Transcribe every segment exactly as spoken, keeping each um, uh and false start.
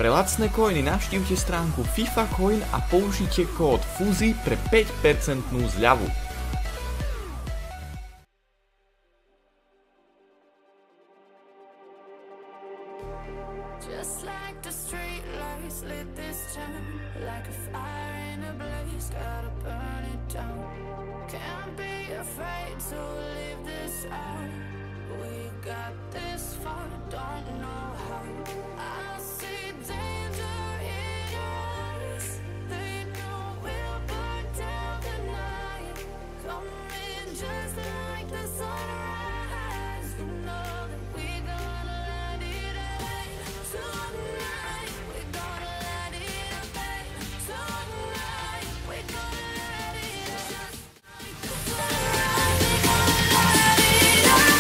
Pre lacné coiny navštívte stránku FIFA Coin a použite kód FUZI pre päť percent zľavu. Just like the street lights lit this town, like a fire in a blaze, gotta burn it down. Can't be afraid to leave this out. We got this far, don't know how. I see danger in us. They know we'll burn down the night. Coming just like the sunrise. You know that we're gonna let it rain. Tonight we're gonna let it rain. Tonight we're gonna let it just like the sunrise. We're gonna let it rain.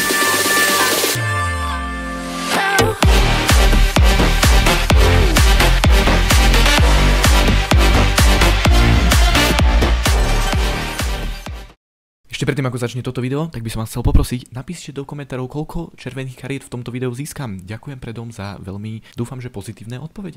Ešte predtým, ako začne toto video, tak by som vás chcel poprosiť, napíšte do komentárov, koľko červených kariet v tomto videu získam. Ďakujem predom za veľmi, dúfam, že pozitívne odpovede.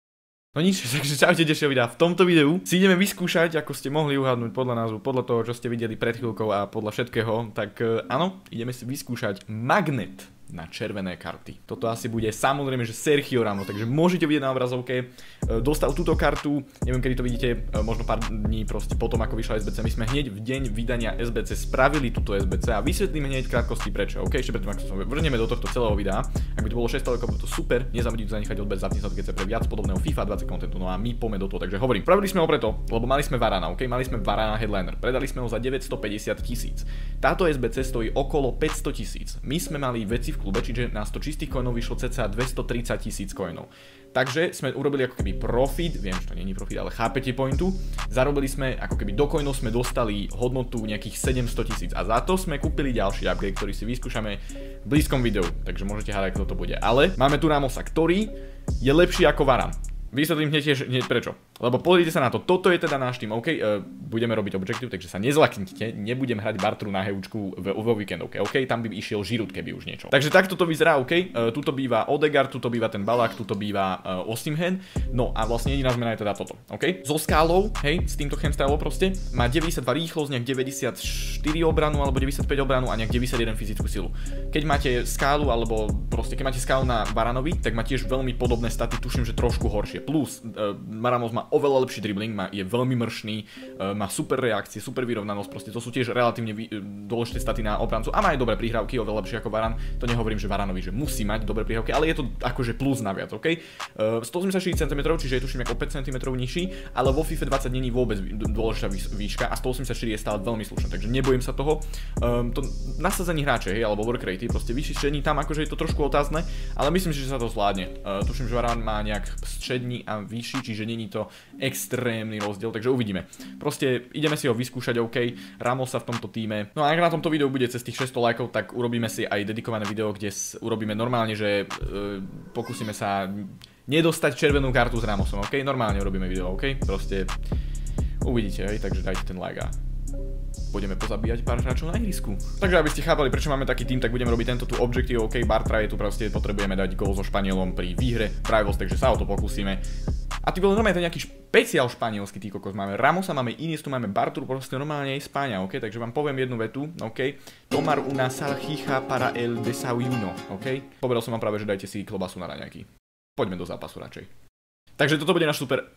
No nič, takže čaute ďalšieho videa. V tomto videu si ideme vyskúšať, ako ste mohli uhádnuť podľa názvu, podľa toho, čo ste videli pred chvíľkou a podľa všetkého, tak áno, ideme si vyskúšať magnet na červené karty. Toto asi bude samozrejme, že Sergio Ramos, takže môžete vidieť na obrazovke. Dostal túto kartu, neviem kedy to vidíte, možno pár dní proste potom ako vyšla es bé cé. My sme hneď v deň vydania es bé cé spravili túto es bé cé a vysvetlíme hneď krátkosti prečo. OK, ešte predtým, ako sa vrhneme do tohto celého videa. Ak by to bolo šesť lekov, to super, nezabudnite zanechať odber, zapnite sa, keď sa pre viac podobného FIFA dvadsať kontentu. No a my poďme do toho, takže hovorím. Spravili sme ho preto, lebo mali sme Varana, OK, mali sme Varana headliner. Predali sme ho za deväťstopäťdesiat tisíc. Táto es bé cé stojí okolo päťsto tisíc. My sme mali veci v klube, čiže na sto čistých coinov vyšlo cca dvestotridsať tisíc coinov. Takže sme urobili ako keby profit, viem, že to nie je profit, ale chápete pointu. Zarobili sme, ako keby do coinov sme dostali hodnotu nejakých sedemsto tisíc a za to sme kúpili ďalší upgrade, ktorý si vyskúšame v blízkom videu, takže môžete hádať, kto to bude. Ale máme tu Ramosa, ktorý je lepší ako Varan. Vysvetlím hneď tiež hneď prečo. Lebo pozrite sa na to, toto je teda náš tým, OK, uh, budeme robiť objective, takže sa nezlaknite, nebudem hrať Bartru na heučku vo víkendovke, OK, tam by išiel Žirut, keby už niečo. Takže takto to vyzerá, OK, uh, tuto býva Odegaard, tuto býva ten Balak, tuto býva uh, Osimhen, no a vlastne jediná zmena je teda toto, OK. So skálou, hej, s týmto chemstylom proste, má deväťdesiatdva rýchlosť, nejak deväťdesiatštyri obranu, alebo deväťdesiatpäť obranu a nejak deväťdesiatjeden fyzickú silu. Keď máte skálu, alebo proste, keď máte skálu na Varanovi, tak má tiež veľmi podobné staty, tuším, že trošku horšie. Plus, uh, Ramos má oveľa lepší dribbling, má, je veľmi mršný, uh, má super reakcie, super vyrovnanosť, proste to sú tiež relatívne vý, dôležité staty na obrancu a má aj dobré prihrávky, oveľa lepšie ako Varan. To nehovorím, že Varanovi, že musí mať dobré prihrávky, ale je to akože plus naviac, OK? Uh, stoosemdesiatštyri centimetrov, čiže je tuším ako päť centimetrov nižší, ale vo FIFA dvadsať není vôbec dôležitá výška a stoosemdesiatštyri je stále veľmi slušné, takže nebojím sa toho. Um, to nasadzení hráče, hej, alebo work rate, proste vyššení tam akože je to trošku otázne, ale myslím si, že sa to zvládne. Uh, tuším, že Varan má nejak strední a vyšší, čiže není to extrémny rozdiel, takže uvidíme. Proste ideme si ho vyskúšať, OK, Ramosa v tomto týme. No a ak na tomto videu bude cez tých šesťsto lajkov, tak urobíme si aj dedikované video, kde urobíme normálne, že e, pokúsime sa nedostať červenú kartu s Ramosom, OK? Normálne urobíme video, OK? Proste uvidíte, hej, takže dajte ten like a budeme pozabíjať pár hráčov na ihrisku. Takže aby ste chápali, prečo máme taký tým, tak budeme robiť tento tu objective, OK, Bartra je tu, proste potrebujeme dať gól so Španielom pri výhre Rivals, takže sa o to pokúsime. A ty bol normálne to nejaký špeciál španielský, ty kokos, máme Ramosa, máme Iniestu, máme Bartru, proste normálne aj Spáňa, OK, takže vám poviem jednu vetu, OK, tomar una salchicha para el desayuno, OK, povedal som vám práve, že dajte si klobasu na raňajky. Poďme do zápasu radšej. Takže toto bude náš super.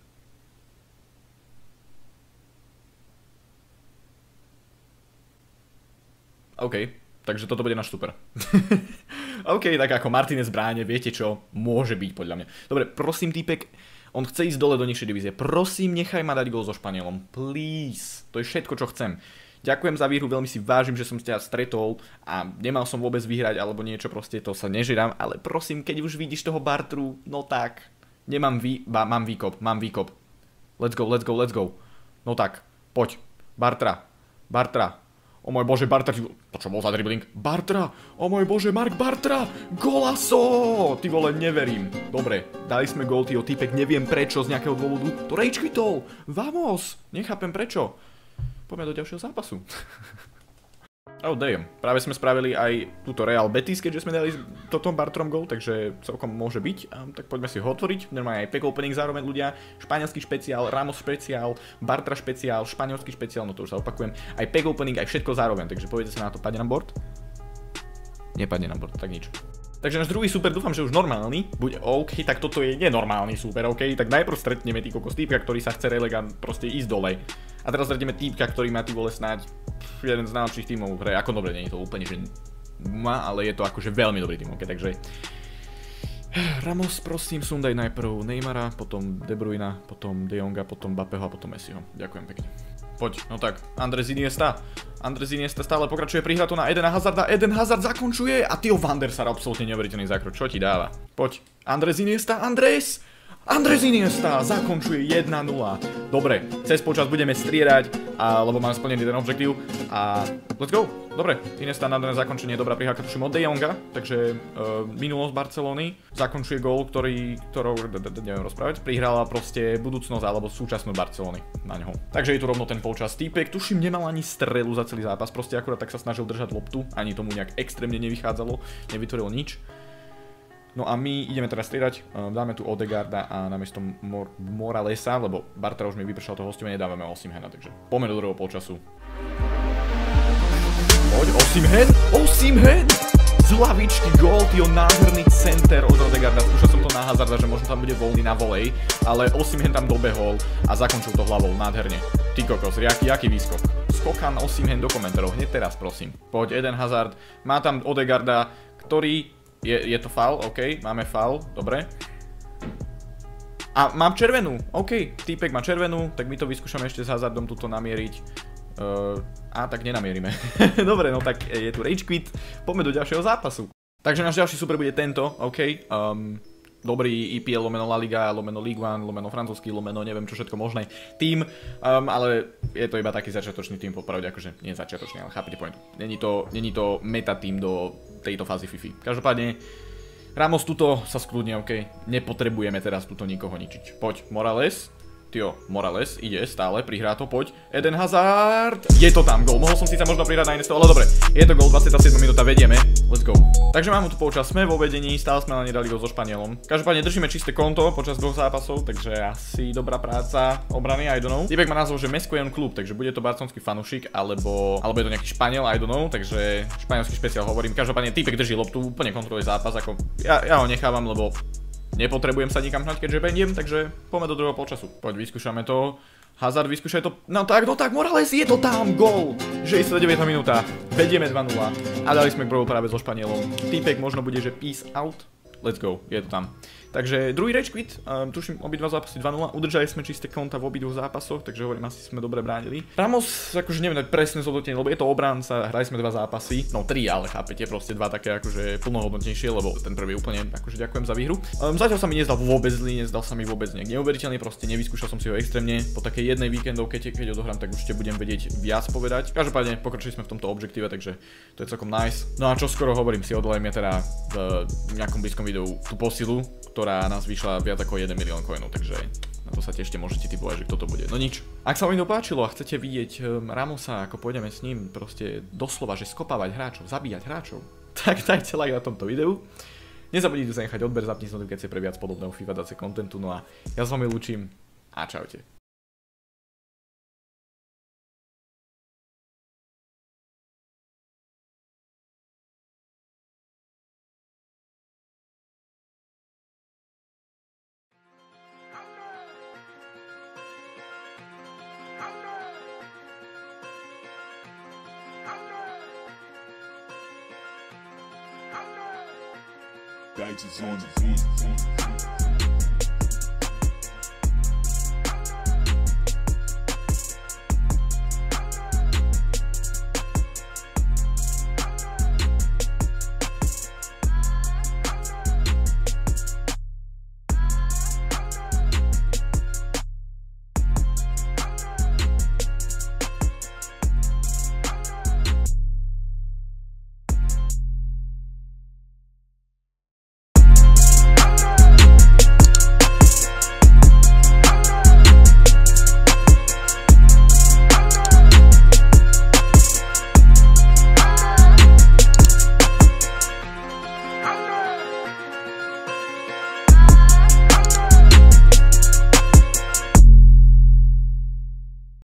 OK, takže toto bude náš super. OK, tak ako Martinez bráne, viete čo, môže byť podľa mňa. Dobre, prosím týpek, on chce ísť dole do nižšej divízie. Prosím, nechaj ma dať gól so Španielom. Please, to je všetko, čo chcem. Ďakujem za výhru, veľmi si vážim, že som ťa stretol a nemal som vôbec vyhrať alebo niečo, proste to sa nežerám, ale prosím, keď už vidíš toho Bartru, no tak, nemám vý... Ba, mám výkop, mám výkop. Let's go, let's go, let's go. No tak, poď. Bartra, Bartra. O môj bože, Bartra, to čo bol za dribbling? Bartra, o môj bože, Mark Bartra, golaso! Ty vole, neverím. Dobre, dali sme gól, tyho týpek, neviem prečo, z nejakého dôvodu. To rage quitol, vamos, nechápem prečo. Poďme do ďalšieho zápasu. Oh damn, práve sme spravili aj túto Real Betis, keďže sme dali toto Bartrom gól, takže celkom môže byť. Um, tak poďme si ho otvoriť. Normálne aj pack opening zároveň ľudia. Španielský špeciál, Ramos špeciál, Bartra špeciál, španielský špeciál, no to už sa opakujem. Aj pack opening, aj všetko zároveň, takže poviete sa na to, padne na board? Nepadne na board, tak nič. Takže náš druhý super, dúfam, že už normálny, bude OK, tak toto je nenormálny super, OK, tak najprv stretneme tý kokos týpka, ktorý sa chce relegant proste ísť dole. A teraz stretneme týpka, ktorý má ty vole snáď jeden z najlepších tímov v hre, ako dobre, nie je to úplne, že má, ale je to akože veľmi dobrý tým, OK, takže Ramos, prosím, sundaj najprv Neymara, potom De Bruyna, potom De Jonga, potom Mbappého a potom Messiho. Ďakujem pekne. Poď, no tak, Andrés Iniesta. Andrés Iniesta stále pokračuje, prihrá to na Edena Hazarda, Eden Hazard zakončuje a Theo Van der Sar, absolútne neuveriteľný zákrok, čo ti dáva? Poď, Andrés Iniesta, Andrés! Andrés Iniesta zakončuje jeden nula. Dobre, cez počas budeme striedať, a, lebo máme splnený ten objektív a let's go. Dobre, Iniesta na zakončenie, dobrá prihrávka tuším od De Jonga, takže uh, minulosť Barcelony, zakončuje gól, ktorý, ktorou, neviem rozprávať, prihrala proste budúcnosť alebo súčasnú Barcelony na ňoho. Takže je tu rovno ten polčas. Týpek, tuším, nemal ani strelu za celý zápas, proste akurát tak sa snažil držať loptu, ani tomu nejak extrémne nevychádzalo, nevytvoril nič. No a my ideme teraz striedať, dáme tu Odegaarda a namiesto Mor Moralesa, lebo Bartra už mi vypršal to hostovanie, dávame Osimhena, takže poďme do druhého polčasu. Poď, Osimhen, Osimhen! Z hlavičky gól, tyjo, nádherný center od Odegaarda, skúšal som to na Hazarda, že možno tam bude voľný na volej, ale Osimhen tam dobehol a zakončil to hlavou, nádherne. Ty kokos, jaký, jaký výskok. Skokan Osimhen do komentárov, hneď teraz prosím. Poď, Eden Hazard, má tam Odegaarda, ktorý... Je, je to faul, OK, máme faul, dobre. A mám červenú, OK, týpek má červenú, tak my to vyskúšame ešte s Hazardom tuto namieriť. Uh, a tak nenamierime. Dobre, no tak je tu rage quit, poďme do ďalšieho zápasu. Takže náš ďalší super bude tento, OK. Um, dobrý í pé el, lomeno La Liga, lomeno Ligue jeden, lomeno francúzsky, lomeno neviem čo všetko možné tým, um, ale je to iba taký začiatočný tým, popravde, akože nie začiatočný, ale chápete pointu. Není to, není to meta tým do tejto fázy FIFA. Každopádne Ramos tuto sa skľudne, OK, nepotrebujeme teraz tuto nikoho ničiť. Poď, Morales. Tio, Morales ide stále, prihrá to, poď. Eden Hazard. Je to tam, gól. Mohol som síce možno prihrať na iné sto, ale dobre. Je to gól, dvadsiata siedma minúta, vedieme. Let's go. Takže máme tu polčas, sme vo vedení, stále sme ale nedali gól so Španielom. Každopádne držíme čisté konto počas dvoch zápasov, takže asi dobrá práca obrany, I don't know. Týpek má názov, že Mescojan klub, takže bude to barcelonský fanušik, alebo, alebo je to nejaký Španiel, I don't know, takže španielský špeciál hovorím. Každopádne týpek drží loptu, úplne kontroluje zápas, ako ja, ja ho nechávam, lebo nepotrebujem sa nikam hnať, keďže bendiem, takže poďme do druhého polčasu. Poď, vyskúšame to. Hazard, vyskúšaj to. No tak, no tak, Morales, je to tam, gól! šesťdesiatdeviata minúta, vedieme dva nula. A dali sme prvú práve so Španielom. Týpek možno bude, že peace out. Let's go, je to tam. Takže druhý rage quit, um, tuším obidva zápasy dva nula, udržali sme čisté konta v obidvoch zápasoch, takže hovorím, asi sme dobre bránili. Ramos, akože neviem dať presne zhodnotenie, lebo je to obránca, hrali sme dva zápasy, no tri, ale chápete, proste dva také akože plnohodnotnejšie, lebo ten prvý úplne, akože ďakujem za výhru. Um, zatiaľ sa mi nezdal vôbec zlý, nezdal sa mi vôbec nejak neuveriteľný, proste nevyskúšal som si ho extrémne. Po takej jednej víkendovke, keď odohrám, tak určite budem vedieť viac povedať. Každopádne pokročili sme v tomto objektíve, takže to je celkom nice. No a čo skoro hovorím, si odolejme teda v nejakom blízkom videu tú posilu, ktorá nás vyšla viac ako jeden milión coinov, takže na to sa tešte, môžete typovať, že kto to bude. No nič. Ak sa vám to páčilo a chcete vidieť um, Ramosa, ako pôjdeme s ním, proste doslova, že skopávať hráčov, zabíjať hráčov, tak dajte like na tomto videu. Nezabudnite sa nechať odber, zapnite notifikácie pre viac podobného FIFA dvadsaťa kontentu, no a ja s vami lúčim a čaute. Guys, it's on the